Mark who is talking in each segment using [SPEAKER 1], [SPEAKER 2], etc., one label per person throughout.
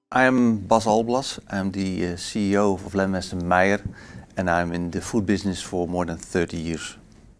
[SPEAKER 1] I am Bas Alblas. I'm the CEO of Len Wester Meijer, and I'm in the food business for more than 30 years.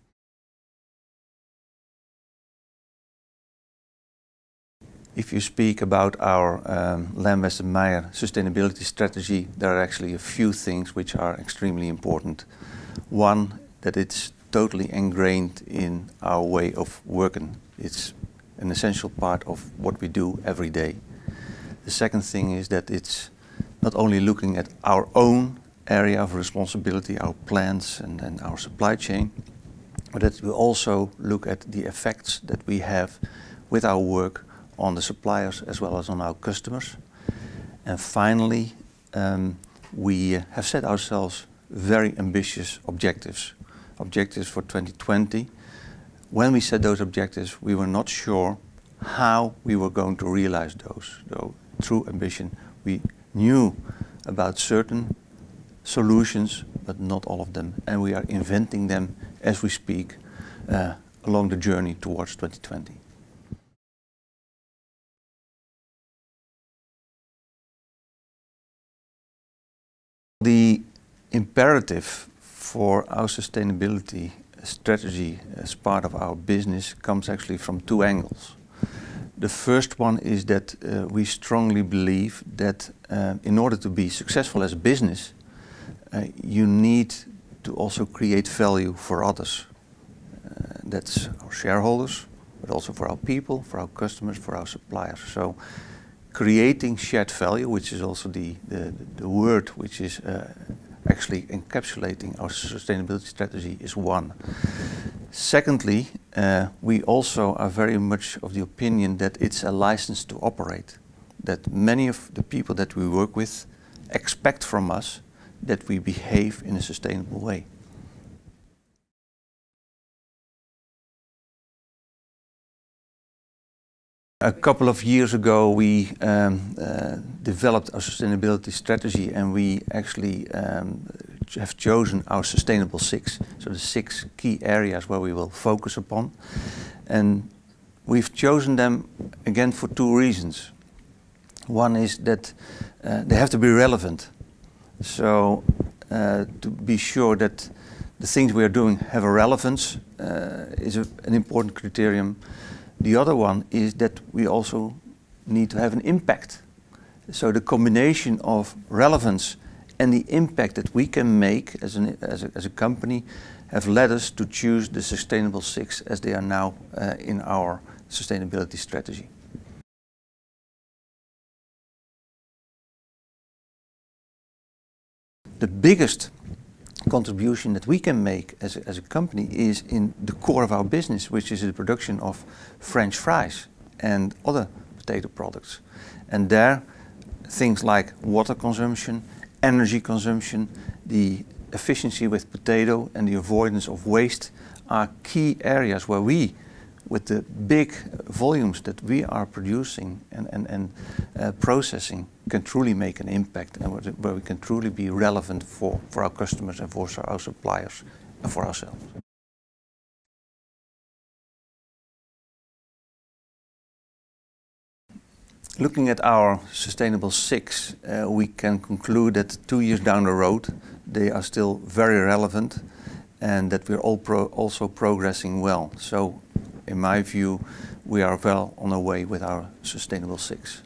[SPEAKER 1] If you speak about our Len Wester Meijer sustainability strategy, there are actually a few things which are extremely important. One, that it's totally ingrained in our way of working. It's an essential part of what we do every day. The second thing is that it's not only looking at our own area of responsibility, our plants and our supply chain, but that we also look at the effects that we have with our work on the suppliers as well as on our customers. And finally, we have set ourselves very ambitious objectives for 2020. When we set those objectives, we were not sure how we were going to realize those. So, through ambition, we knew about certain solutions, but not all of them, and we are inventing them as we speak along the journey towards 2020. The imperative for our sustainability strategy as part of our business comes actually from two angles. The first one is that we strongly believe that in order to be successful as a business, you need to also create value for others. That's our shareholders, but also for our people, for our customers, for our suppliers. So creating shared value, which is also the word which is actually encapsulating our sustainability strategy, is one. Secondly, we also are very much of the opinion that it's a license to operate. That many of the people that we work with expect from us that we behave in a sustainable way. A couple of years ago we developed our sustainability strategy, and we actually have chosen our Sustainable Six, so the 6 key areas where we will focus upon. And we've chosen them again for 2 reasons. One is that they have to be relevant. So to be sure that the things we are doing have a relevance is an important criterion. The other one is that we also need to have an impact. So the combination of relevance and the impact that we can make as a company have led us to choose the Sustainable Six as they are now in our sustainability strategy. The biggest contribution that we can make as a company is in the core of our business, which is the production of French fries and other potato products. And there, things like water consumption, energy consumption, the efficiency with potato and the avoidance of waste are key areas where we, with the big volumes that we are producing and processing, can truly make an impact, and where we can truly be relevant for our customers and for our suppliers and for ourselves. Looking at our Sustainable Six, we can conclude that 2 years down the road they are still very relevant, and that we're also progressing well. So in my view, we are well on our way with our Sustainable Six.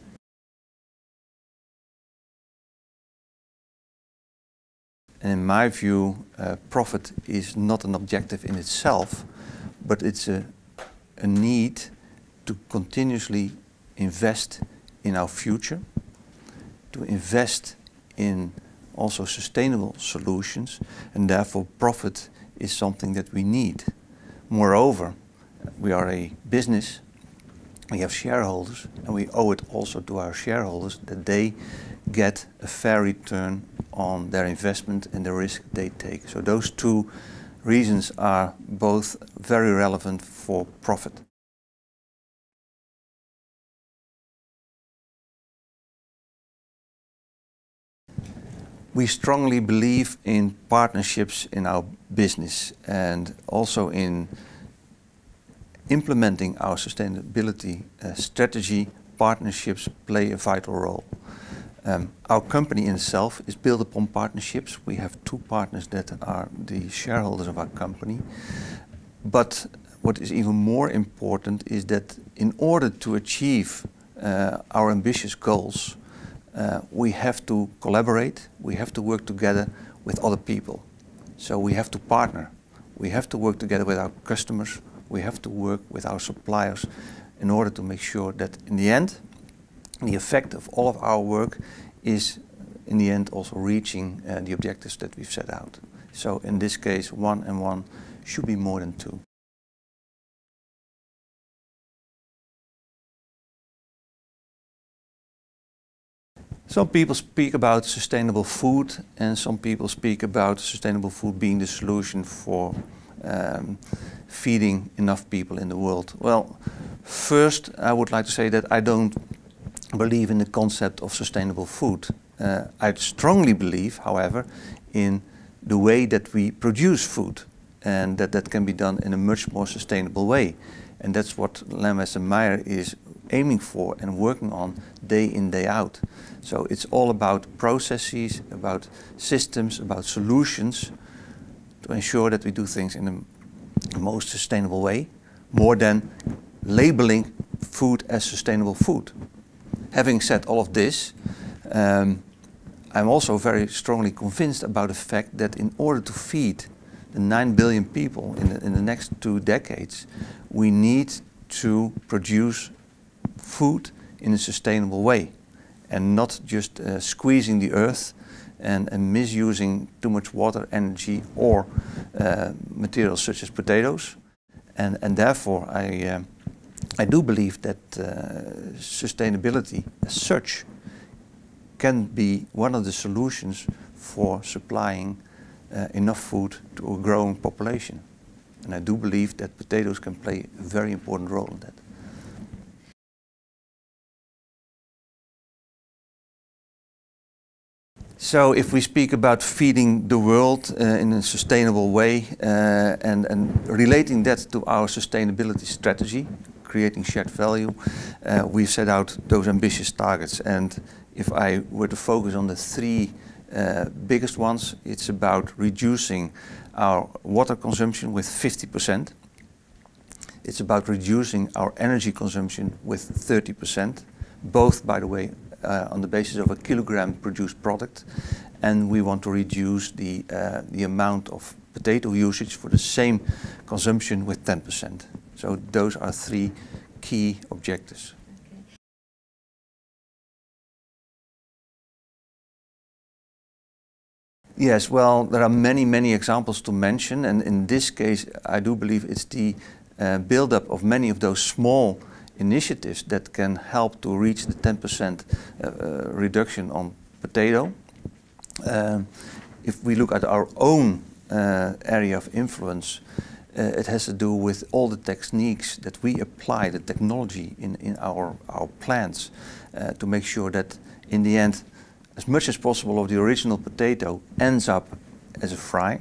[SPEAKER 1] And in my view, profit is not an objective in itself, but it's a need to continuously invest in our future, to invest in also sustainable solutions, and therefore profit is something that we need. Moreover, we are a business, we have shareholders, and we owe it also to our shareholders that they get a fair return on their investment and the risk they take. So those 2 reasons are both very relevant for profit. We strongly believe in partnerships in our business, and also in implementing our sustainability strategy partnerships play a vital role. Our company in itself is built upon partnerships. We have two partners that are the shareholders of our company. But what is even more important is that in order to achieve our ambitious goals, we have to collaborate, we have to work together with other people. So we have to partner. We have to work together with our customers. We have to work with our suppliers in order to make sure that in the end, the effect of all of our work is in the end also reaching the objectives that we've set out. So in this case, 1 and 1 should be more than 2. Some people speak about sustainable food, and some people speak about sustainable food being the solution for feeding enough people in the world. Well, first I would like to say that I don't believe in the concept of sustainable food. I strongly believe, however, in the way that we produce food, and that can be done in a much more sustainable way. And that's what Lamb Weston Meijer is aiming for and working on day in, day out. So it's all about processes, about systems, about solutions to ensure that we do things in the most sustainable way, more than labeling food as sustainable food. Having said all of this, I'm also very strongly convinced about the fact that in order to feed the 9 billion people in the next 2 decades, we need to produce food in a sustainable way and not just squeezing the earth and misusing too much water, energy or materials such as potatoes. And therefore I do believe that sustainability as such can be one of the solutions for supplying enough food to a growing population. And I do believe that potatoes can play a very important role in that. So if we speak about feeding the world in a sustainable way and relating that to our sustainability strategy, creating shared value, we've set out those ambitious targets. And if I were to focus on the 3 biggest ones, it's about reducing our water consumption with 50%. It's about reducing our energy consumption with 30%, both, by the way, on the basis of a kilogram produced product. And we want to reduce the amount of potato usage for the same consumption with 10%. So those are 3 key objectives. Yes, well, there are many examples to mention, and in this case I do believe it's the build-up of many of those small initiatives that can help to reach the 10% reduction on potato. If we look at our own area of influence, it has to do with all the techniques that we apply, the technology in our plants, to make sure that in the end as much as possible of the original potato ends up as a fry.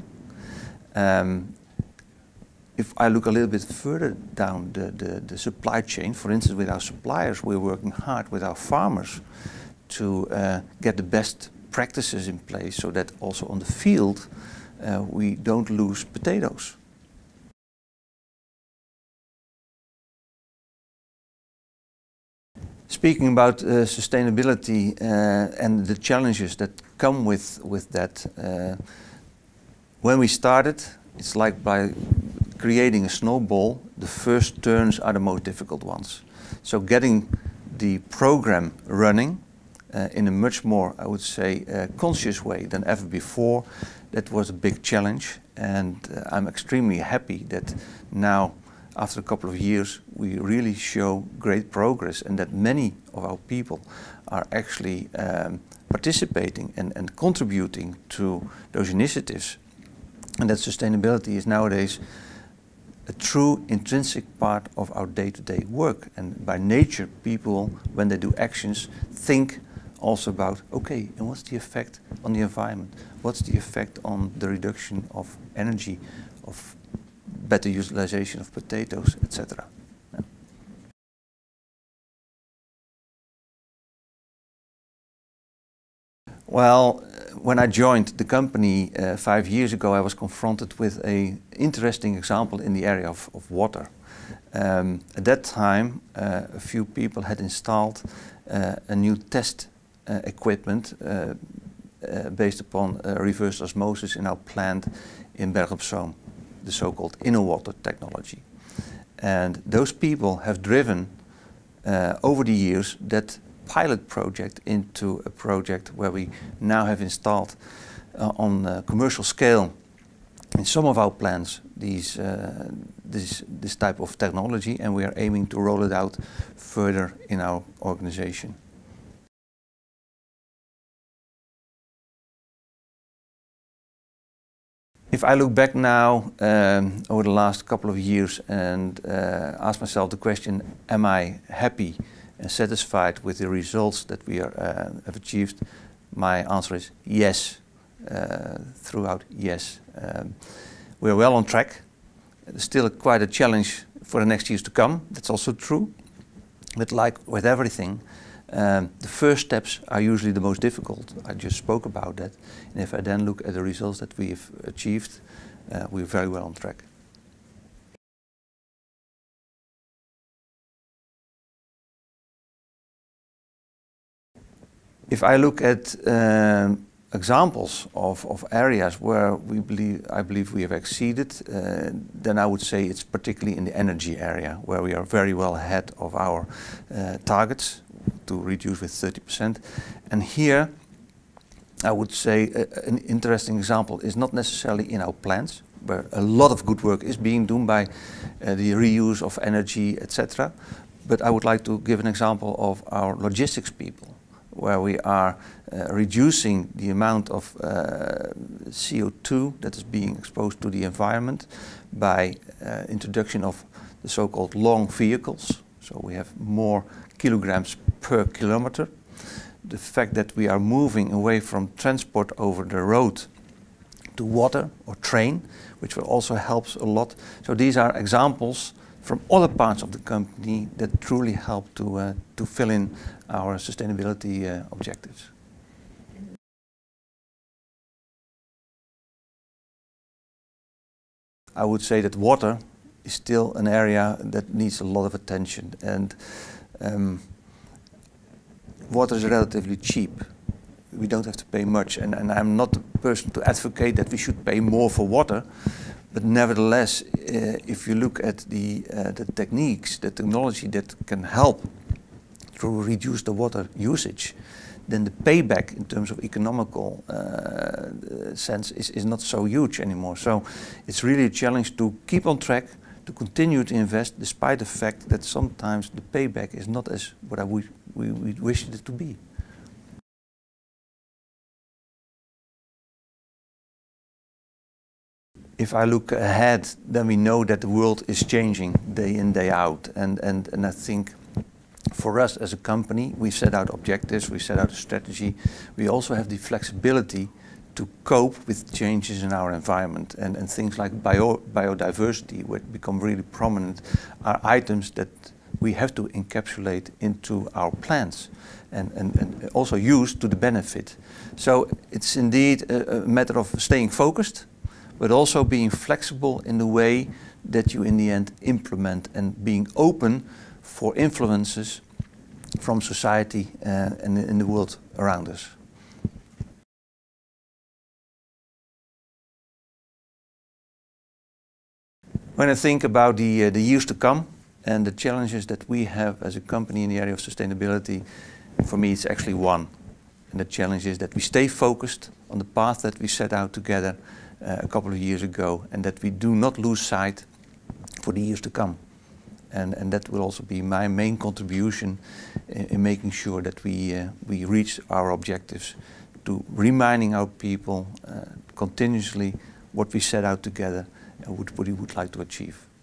[SPEAKER 1] If I look a little bit further down the supply chain, for instance with our suppliers, we're working hard with our farmers to get the best practices in place so that also on the field we don't lose potatoes. Speaking about sustainability and the challenges that come with that, when we started, it's like by creating a snowball, the first turns are the most difficult ones. So getting the program running in a much more, I would say, conscious way than ever before, that was a big challenge. And I'm extremely happy that now, after a couple of years, we really show great progress and that many of our people are actually participating and contributing to those initiatives. And that sustainability is nowadays a true intrinsic part of our day-to-day work. And by nature, people, when they do actions, think also about, okay, and what's the effect on the environment? What's the effect on the reduction of energy, of better utilization of potatoes, etc. Well, when I joined the company 5 years ago, I was confronted with an interesting example in the area of water. At that time, a few people had installed a new test equipment based upon reverse osmosis in our plant in Bergen op Zoom, the so-called InnoWater technology. And those people have driven over the years that pilot project into a project where we now have installed on a commercial scale in some of our plants this type of technology, and we are aiming to roll it out further in our organization. If I look back now over the last couple of years and ask myself the question, am I happy and satisfied with the results that we have achieved? My answer is yes, throughout yes. We're well on track. There's still quite a challenge for the next years to come, that's also true. But like with everything, the first steps are usually the most difficult. I just spoke about that. And if I then look at the results that we have achieved, we're very well on track. If I look at examples of areas where I believe we have exceeded, then I would say it's particularly in the energy area, where we are very well ahead of our targets to reduce with 30%. And here, I would say an interesting example is not necessarily in our plants, where a lot of good work is being done by the reuse of energy, etc. But I would like to give an example of our logistics people, where we are reducing the amount of CO2 that is being exposed to the environment by introduction of the so-called long vehicles. So we have more kilograms per kilometer. The fact that we are moving away from transport over the road to water or train, which will also help a lot. So these are examples from other parts of the company that truly help to fill in our sustainability objectives. I would say that water is still an area that needs a lot of attention, and water is relatively cheap. We don't have to pay much, and I'm not the person to advocate that we should pay more for water. But nevertheless, if you look at the techniques, the technology that can help to reduce the water usage, then the payback in terms of economical sense is not so huge anymore. So it's really a challenge to keep on track, to continue to invest, despite the fact that sometimes the payback is not as what we wish it to be. If I look ahead, then we know that the world is changing day in, day out. And I think for us as a company, we set out objectives, we set out a strategy. We also have the flexibility to cope with changes in our environment. And things like biodiversity, which become really prominent, are items that we have to encapsulate into our plans and also use to the benefit. So it's indeed a matter of staying focused, but also being flexible in the way that you in the end implement, and being open for influences from society and in the world around us. When I think about the years to come and the challenges that we have as a company in the area of sustainability, for me it's actually one. And the challenge is that we stay focused on the path that we set out together a couple of years ago, and that we do not lose sight for the years to come. And that will also be my main contribution in making sure that we reach our objectives, to reminding our people continuously what we set out together and what we would like to achieve.